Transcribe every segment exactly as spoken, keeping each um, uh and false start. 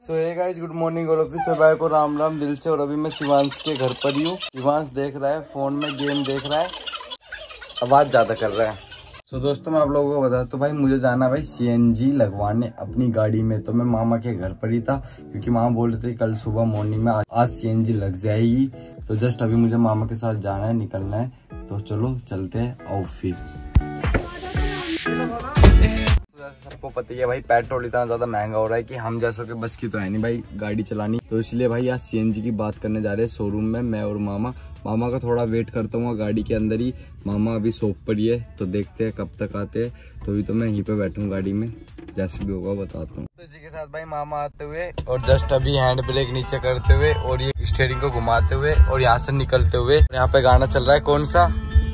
सो hey guys, good morning और office भाई को राम राम दिल से। और अभी मैं शिवांश के घर पर ही हूँ। शिवांश देख रहा है फोन में गेम देख रहा है, आवाज ज्यादा कर रहा है। सो so, दोस्तों मैं आप लोगों को बता तो भाई मुझे जाना भाई सीएनजी लगवाने अपनी गाड़ी में। तो मैं मामा के घर पर ही था क्योंकि मामा बोल रहे थे कल सुबह मॉर्निंग में आज सीएनजी लग जाएगी। तो जस्ट अभी मुझे मामा के साथ जाना है, निकलना है। तो चलो चलते हैं। आओ फिर सबको पता ही है भाई पेट्रोल इतना ज्यादा महंगा हो रहा है कि हम जैसों के बस की तो है नहीं भाई गाड़ी चलानी। तो इसलिए भाई आज सीएनजी की बात करने जा रहे हैं शोरूम में, मैं और मामा। मामा का थोड़ा वेट करता हूँ गाड़ी के अंदर ही। मामा अभी शॉप पर ही है तो देखते हैं कब तक आते हैं। तो अभी तो मैं यहीं पे बैठूँ गाड़ी में, जैसे भी होगा बताता हूँ। तो इसी के साथ भाई मामा आते हुए और जस्ट अभी हैंड ब्रेक नीचे करते हुए और ये स्टीयरिंग को घुमाते हुए और यहाँ से निकलते हुए। यहाँ पे गाना चल रहा है कौन सा,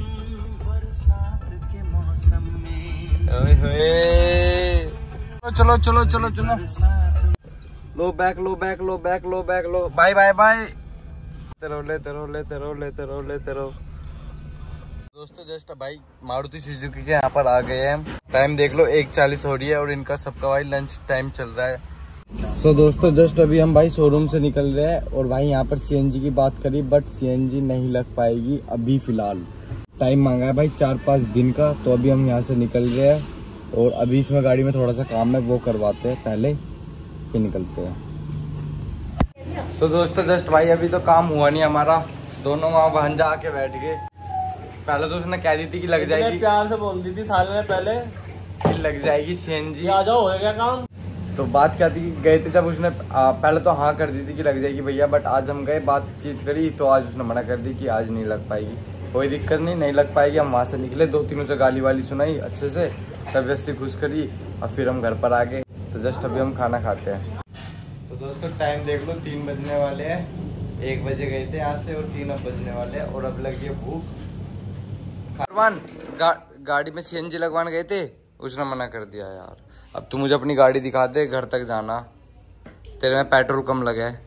चलो चलो चलो चलो लो बैक लो बैक लो बैक लो बैक लो बाय बाय बाय। तेरो ले तेरो ले तेरो ले तेरो ले तेरो। दोस्तों जस्ट भाई मारुति सुजुकी के यहाँ पर आ गए हैं। टाइम देख लो एक चालीस हो रही है और इनका सबका भाई लंच टाइम चल रहा है। सो so, दोस्तों जस्ट अभी हम भाई शोरूम से निकल रहे हैं और भाई यहाँ पर सीएनजी की बात करी बट सीएनजी नहीं लग पाएगी अभी फिलहाल। टाइम मांगा है भाई चार पाँच दिन का। तो अभी हम यहाँ से निकल रहे हैं और अभी इसमें गाड़ी में थोड़ा सा काम है वो करवाते हैं पहले, फिर निकलते हैं। सो so, दोस्तों जस्ट भाई अभी तो काम हुआ नहीं हमारा। दोनों वहाँ भांजा आके बैठ गए। पहले तो उसने कह दी थी कि लग जाएगी, प्यार से बोल दी थी साल में पहले कि लग जाएगी सीएनजी, आ जाओ होएगा काम। तो बात क्या थी कि गए थे जब उसने आ, पहले तो हाँ कर दी थी कि लग जाएगी भैया। बट आज हम गए बातचीत करी तो आज उसने मना कर दी कि आज नहीं लग पाएगी। कोई दिक्कत नहीं, नहीं लग पाएगी। हम वहाँ से निकले, दो तीनों से गाली वाली सुनाई अच्छे से, तबीयत से खुश करी और फिर हम घर पर आ गए। तो जस्ट अभी हम खाना खाते हैं। तो दोस्तों टाइम देख लो तीन बजने वाले हैं। एक बजे गए थे यहाँ से और तीन अब बजने वाले हैं और अब लगी है भूख। खारवान गा, गाड़ी में सीएनजी लगवाने गए थे, उसने मना कर दिया यार। अब तू मुझे अपनी गाड़ी दिखा दे, घर तक जाना। तेरे में पेट्रोल कम लगा है,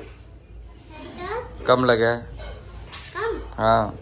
कम लगा है। हाँ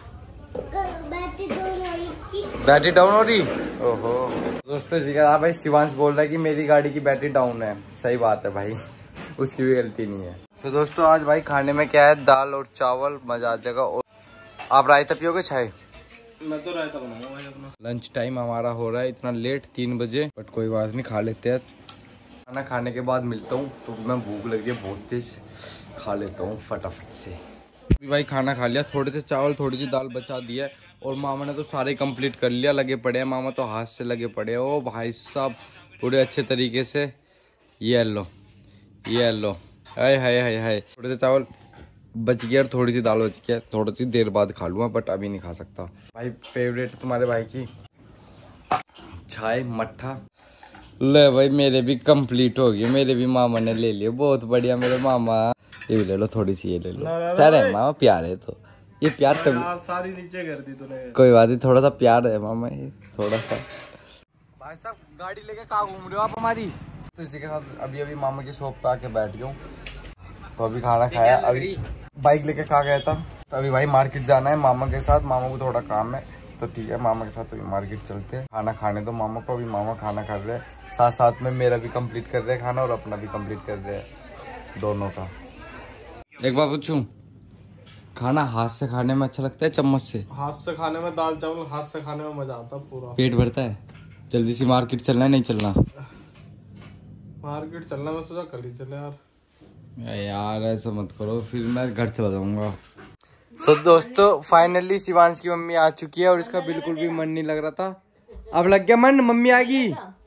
बैटरी डाउन हो रही। ओहो दोस्तों जी का भाई शिवांश बोल रहा है कि मेरी गाड़ी की बैटरी डाउन है। सही बात है भाई, उसकी भी गलती नहीं है। तो दोस्तों आज भाई खाने में क्या है, दाल और चावल, मजा आ जाएगा। और आप रायता पियोगे चाय? मैं तो रायता बनाऊंगा भाई अपना। लंच टाइम हमारा हो रहा है इतना लेट, तीन बजे, बट कोई बात नहीं, खा लेते हैं। खाना खाने के बाद मिलता हूँ। तो मैं भूख लगी है बहुत तेज, खा लेता हूँ फटाफट से। भाई खाना खा लिया, थोड़े से चावल थोड़ी सी दाल बचा दी है और मामा ने तो सारे कंप्लीट कर लिया। लगे पड़े हैं मामा तो, हाथ से लगे पड़े हैं। ओ भाई साहब पूरे अच्छे तरीके से। ये लो ये लो, हाय हाय हाय हाय। थोड़े से चावल बच गया और थोड़ी सी दाल बच गया, थोड़ी सी देर बाद खा लूँगा बट अभी नहीं खा सकता। भाई फेवरेट तुम्हारे भाई की चाय मट्ठा। ले भाई मेरे भी कंप्लीट हो गए, मेरे भी मामा ने ले लिए। बहुत बढ़िया मेरे मामा। ये भी ले लो थोड़ी सी, ये ले लो। अरे मामा प्यार है तो ये प्यार कभी सारी नीचे कर दी तूने। कोई बात नहीं, थोड़ा सा प्यार है मामा, ये थोड़ा सा। भाई साहब गाड़ी लेके कहाँ घूम रहे हो आप हमारी? तो इसी के साथ अभी अभी मामा की शॉप पे आके बैठ गया हूँ। तो अभी खाना खाया, अभी बाइक लेके कहाँ गया था। तो अभी भाई मार्केट जाना है मामा के साथ, मामा को थोड़ा काम है। तो ठीक है मामा के साथ अभी मार्केट चलते हैं। खाना खाने दो मामा को, अभी मामा खाना खा रहे हैं, साथ साथ में मेरा भी कंप्लीट कर रहे हैं खाना और अपना भी कंप्लीट कर रहे हैं, दोनों का। एक बार पूछूं, खाना हाथ से खाने में अच्छा लगता है चम्मच से? हाथ से खाने में दाल चावल हाथ से खाने में मजा आता है, पूरा पेट भरता है। जल्दी से मार्केट चलना है, नहीं चलना? मार्केट चलना, मैं सोचा कल ही चले यार। यार ऐसा मत करो, फिर मैं घर चला जाऊंगा। सो so, दोस्तों फाइनली शिवांश की मम्मी आ चुकी है और इसका बिल्कुल भी मन नहीं लग रहा था। अब लग गया मन, मम्मी आ गई।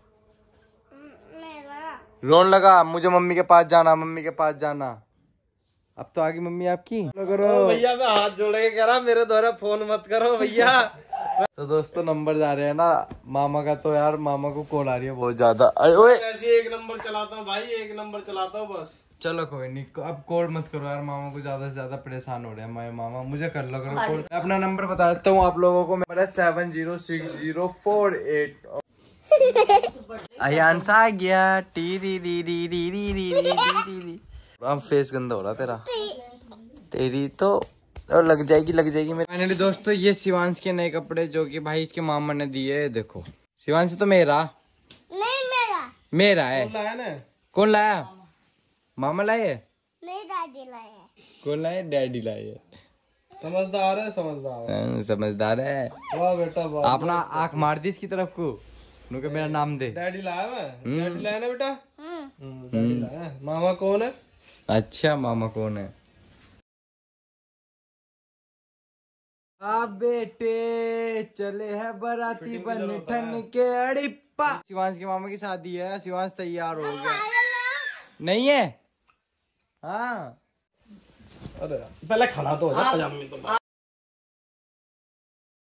रोन लगा, मुझे मम्मी के पास जाना, मम्मी के पास जाना। अब तो आगे मम्मी आपकी। करो भैया मैं हाथ जोड़ के कह रहा मेरे द्वारा फोन मत करो भैया। तो दोस्तों नंबर जा रहे हैं ना मामा का, तो यार मामा को कॉल आ रही है बहुत ज्यादा। अरे ओए ऐसे एक नंबर चलाता हूँ भाई, एक नंबर चलाता हूँ बस। चलो कोई नहीं, अब कॉल मत करो यार, मामा को ज्यादा से ज्यादा परेशान हो रहे हैं हमारे मामा। मुझे कर लो करो कॉल। अपना नंबर बता देता हूँ आप लोगों को, मेरा seven zero six zero four eight. Ayansh आ गया। टी री री री री री री री री। अब फेस गंदा हो रहा तेरा, तेरी तो और लग जाएगी लग जाएगी मेरे। फाइनली दोस्तों ये शिवांश के नए कपड़े जो कि भाई इसके मामा ने दिए। देखो शिवांश तो मेरा नहीं, मेरा मेरा है। कौन लाया ना? कौन लाया? मामा लाए? नहीं दादी लाए हैं। कौन लाए? डैडी लाए। समझदार है, समझदार है। हाँ, समझदार है। वाह बेटा वाह। अपना आंख मार दी इसकी तरफ को, नुके मेरा नाम दे। डैडी लाया मैं, डैडी लाया ना बेटा। हम्म। हम्म, डैडी लाया। मामा कौन है? अच्छा मामा कौन है? आ बेटे चले है बराती बन ठन के अड़िप्पा। शिवांश के मामा की शादी है, शिवांश तैयार हो गया। नहीं है? हाँ अरे पहले खड़ा तो हो जा पजामे में तो।